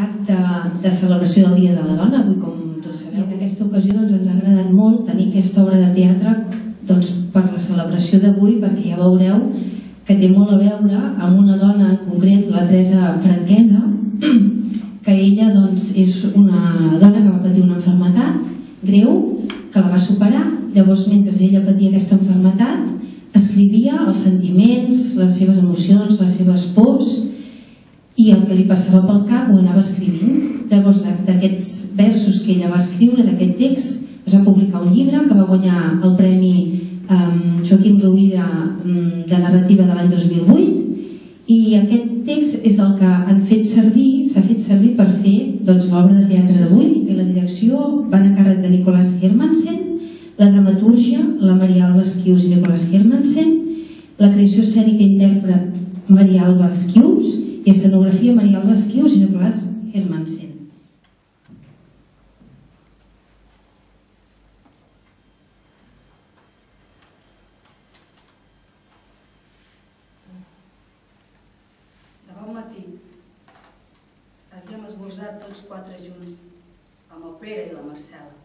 acte de celebració del Dia de la Dona, avui com tots sabeu. En aquesta ocasió ens ha agradat molt tenir aquesta obra de teatre per la celebració d'avui, perquè ja veureu que té molt a veure amb una dona en concret, la Teresa Franquesa, que ella és una dona que va patir una malaltia greu, que la va superar. Llavors, mentre ella patia aquesta malaltia, escrivia els sentiments, les seves emocions, les seves pors, i el que li passava pel cap ho anava escrivint. Llavors, d'aquests versos que ella va escriure, d'aquest text, es va publicar un llibre que va guanyar el Premi Joaquim Rovira de narrativa de l'any 2008, i aquest text és el que s'ha fet servir per fer l'obra de teatre d'avui, que la direcció va a càrrec de Nicolás Hermansen, la dramatúrgia, la Maria Alba Esquius i Nicolás Hermansen, la creació escènica i intèrpret Maria Alba Esquius i escenografia Maria Alba Esquius i Nicolás Hermansen. De bon matí havíem esmorzat tots quatre junts amb el Pere i la Marcela.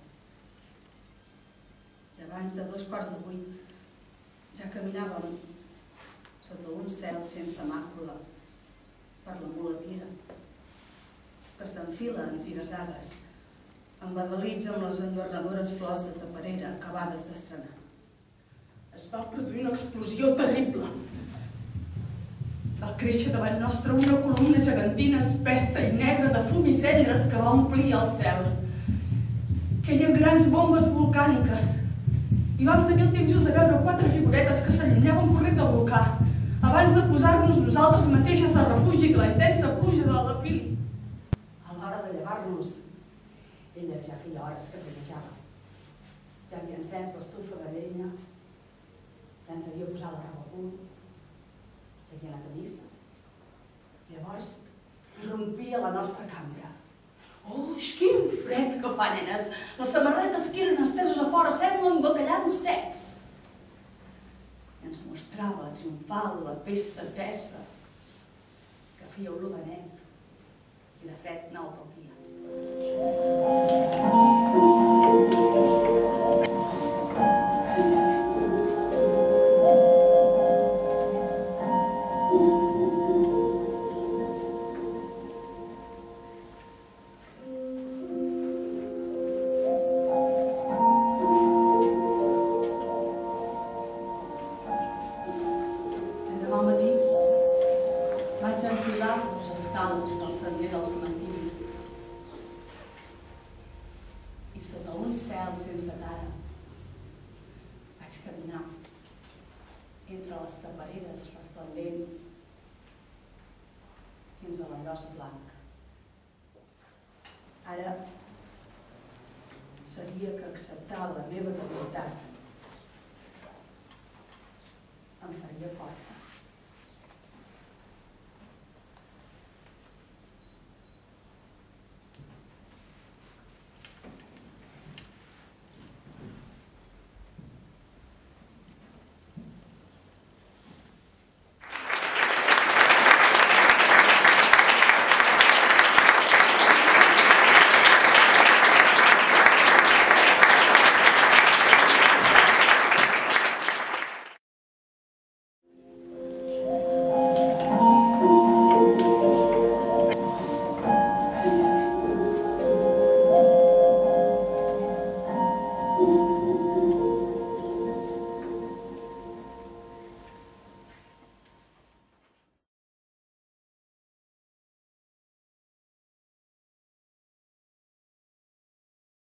I abans de 7:45 ja caminàvem sota un cel sense màcula per la mulatira, que s'enfila en ziga-zagues, embadalits amb les enlluernadores flors de taperera acabades d'estrenar. Es va produir una explosió terrible. Va créixer davant nostre una columna gegantina, espessa i negra de fum i cendres que va omplir el cel. Feien grans bombes volcàniques i vam tenir el temps just de veure 4 figuretes que s'allunyaven corrent del volcà abans de posar-nos nosaltres mateixes a refugi de la intensa pluja de la pili. A l'hora de llevar-nos, ella ja feia hores que feinejava. Ja havia encès l'estufa de llenya, ja ens havia posat la roba a punt, ja havia anat a missa. Llavors, irrompia la nostra cambra. Oix, quin fred que fa, nenes! Les samarretes que eren esteses a fora semblen bacallans secs. I ens mostrava triomfal la peça tesa que feia olor de net i de fred nou pel dia. I sota un cel sense tara vaig caminar entre les tapereres resplendents fins a la llosa blanca. Ara sabia que acceptar la meva debilitat em faria fort.